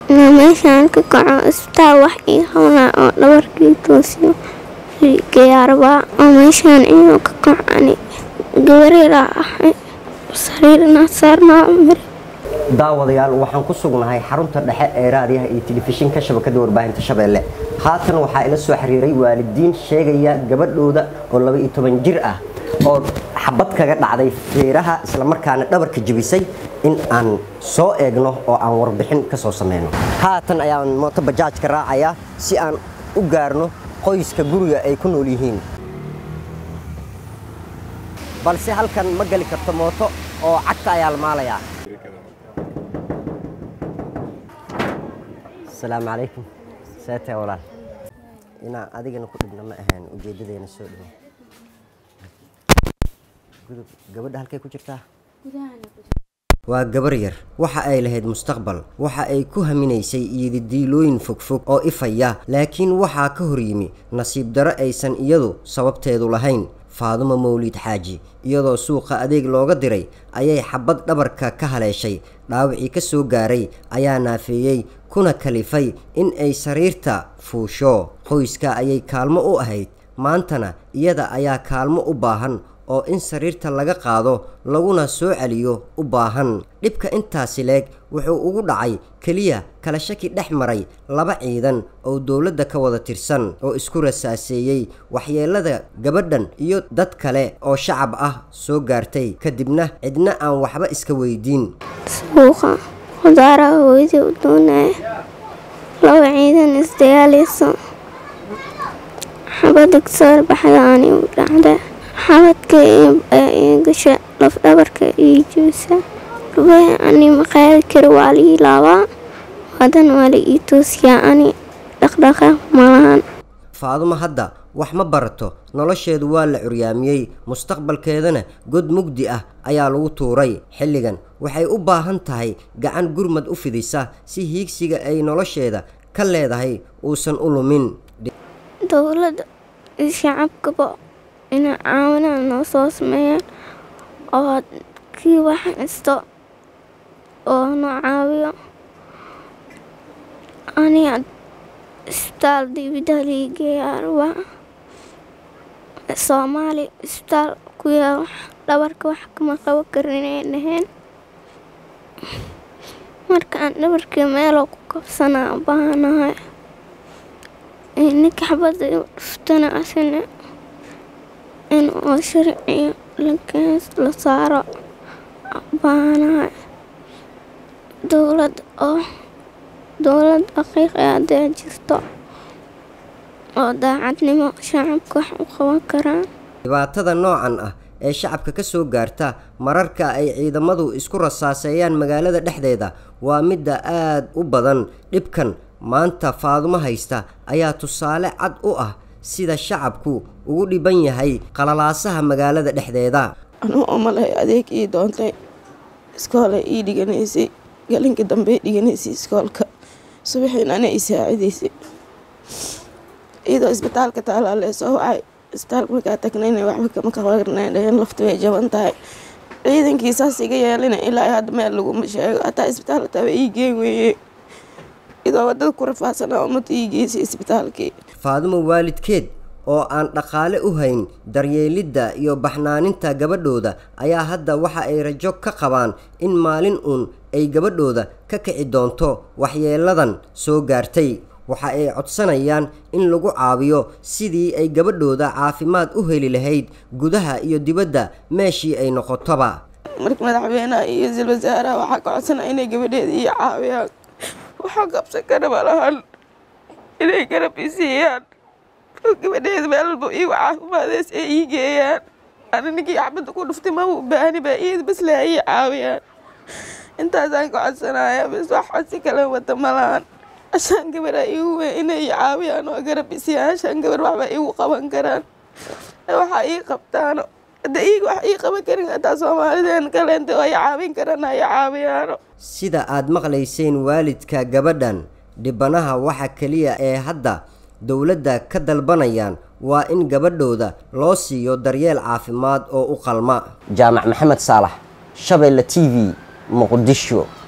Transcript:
meeshaan ka kaco isbitaal wax ii qabanaa oo dhabarkii toosiyo gayaarbaa oo meeshaan inuu ka kacani gabareeraa ahay sariirna saarnaa mari. daawadayaal waxaan ku sugnahay xarunta dhexe ee raadiyaha iyo telefishinka shabakada warbaahinta Shabeelle. haatan waxaa ila soo xiriiray waalidiin sheegaya gabadhooda oo 12 jir ah oo xabad kaga dhacday feeraha isla markaana dhabarka jabisay in aan soo eegno oo aan warbixin ka soo sameeyno. haatan ayaan mooto bajaaj ka raacaya si aan u gaarno qoyska guriga ay ku nool yihiin. balse halkan ma gali karto mooto oo cagta ayaa la maalayaa. السلام عليكم ساتة ولا إنا أديك أنا كنت بنما أهان وجديد أنا سود قبل ده هالكي كوجرتها وجبرير waxa ay lahayd mustaqbal waxa ay ku haminaysay iyadilooyin fogfog oo ifaya laakiin waxa ka hor yimi nasiib daro aysan iyadu sababteedu lahayn. Faadumo Mawlid Xaaji iyadoo suuqa adeeg looga diray ayay xabad dhabarka ka haleeshay dhaawacii ka soo gaaray ayaa naafeeyay kuna kalifay in ay sariirta fuusho. qoyska ayay kaalmo u ahayd maantana iyada ayaa kaalmo u baahan oo in sariirta laga qaado laguna soo celiyo u baahan. dhibka intaasi leeg wuxuu ugu dhacay kaliya kala shaki dhex maray laba ciidan oo dawladda ka wada tirsan oo isku rasaaseeyay waxyeelada gabadhan iyo dad kale oo shacab ah soo gaartay kadibna cidna aan waxba iska weydiin. suuqa qudaara hooyadii u doonay laba ciidan isdagaalayso xabad soo baxdaani u dhacday xabadka ee gasha laf dhabarka iyo juusa rubay ani maqaal kar wali laaba wadan wali itoosiya ani dhaqdhaqa malahan. Faadumo hadda wax ma barato nolosheedu waa la curyaamiyay mustaqbalkeedana god mugdi ah ayaa lagu tuuray. xilligan waxay u baahan tahay gacan gurmad u fidisa si hiigsiga ay nolosheeda ka leedahay uusan u lumin. dawladda shacabka ina caawinaan noo soo sameeyaan oo kii wax isto oo noo caawiyo aniga isbitaal dibadda liigeeyaa Soomaali isbitaal ku yaal dhabarka wax kama qaban karin dhaheen markaan dhabarka meel ku qabsanaa baahanahay ninka xabada dhuftana asina in oo sharci la saaro baahanahay. dawlad xaqiiqi ah jirto oo daacadnimo shacabka wax u qaban karaan. dhibaatada noocan ah ee shacabka ka soo gaarta mararka ay ciidamadu isku rasaaseeyaan magaalada dhexdeeda waa mid aad u badan. dhibkan maanta Faadumo haysta ayaa tusaale cad u ah sida shacabku ugu dhiban yahay qalalaasaha magaalada dhexdeeda. anuu omalay adeeg ii doontay iskoolay ii dhiganaysay galinka dambe dhiganaysay iskoolka subaxina ana ii saacidaysay iyadoo isbitaalka taala la soo wacay isbitaalka markaa tagnayna waxba kama qabanayeen laftu way jaban tahay ciidankiisaas iga yeelina ilaa hadda meel lagu sheego hataa isbitaalka taa ii geyn weeye idoo wadada ku rafaasana umad ii geysay isbitaalkii. Faadumo waalidkeed oo aan dhaqaale u hayn daryeelidda iyo baxnaaninta gabadhooda ayaa hadda waxa ay rajo ka qabaan in maalin uun ay gabadhooda ka kici doonto waxyeeladan soo gaartay. waxa ay codsanayaan in lagu caawiyo sidii ay gabadhooda caafimaad u heli lahayd gudaha iyo dibadda meeshii ay noqotoba. markii madaxweynaha iyo ra'iisul wasaaraha waxa ka codsanay inay gabadheeda ii caawiyaan waxa qabsan kara malahan inay garab isiiyaan gabadheeda meel walba ii caafimaadays ay ii geeyaan anigii xabad ku dhuftay ma u baahni ba ii bas la ii caawiyaan intaasaan ka codsanayaa bas wax si kale wada malahan عشان قبل أيوة إنه يعاوي أنا أقرب بسي عشان قبل واحد أيوة قبان كران وحقيقة بتاعنا دقيق وحقيقة بكرين أتصوم على كلام ده يعاوي كران يعاوي أنا sida aad maqlayseen waalidka gabadhan dhibanaha waxa kaliya ee hadda dawladda ka dalbanayaan waa in gabadhooda loo siiyo daryeel caafimaad oo u qalma. Jaamac Maxamed Saalax, Shabeelle TV, Muqdisho.